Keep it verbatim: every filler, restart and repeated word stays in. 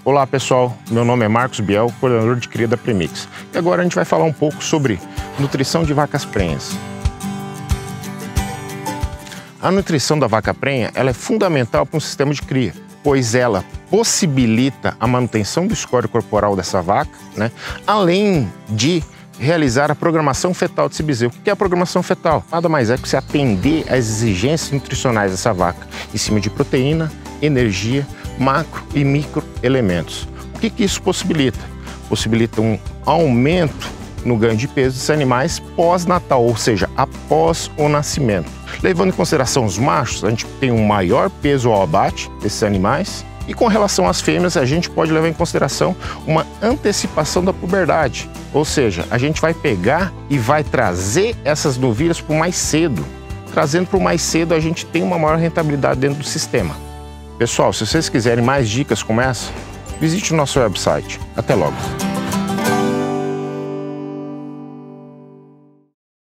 Olá pessoal, meu nome é Marcos Biel, coordenador de cria da Premix. E agora a gente vai falar um pouco sobre nutrição de vacas prenhas. A nutrição da vaca prenha ela é fundamental para um sistema de cria, pois ela possibilita a manutenção do score corporal dessa vaca, né? Além de realizar a programação fetal desse bezerro. O que é a programação fetal? Nada mais é que você atender às exigências nutricionais dessa vaca, em cima de proteína, energia, macro e micro elementos. O que que isso possibilita? Possibilita um aumento no ganho de peso desses animais pós-natal, ou seja, após o nascimento. Levando em consideração os machos, a gente tem um maior peso ao abate desses animais. E com relação às fêmeas, a gente pode levar em consideração uma antecipação da puberdade. Ou seja, a gente vai pegar e vai trazer essas novilhas para o mais cedo. Trazendo para o mais cedo, a gente tem uma maior rentabilidade dentro do sistema. Pessoal, se vocês quiserem mais dicas como essa, visite o nosso website. Até logo!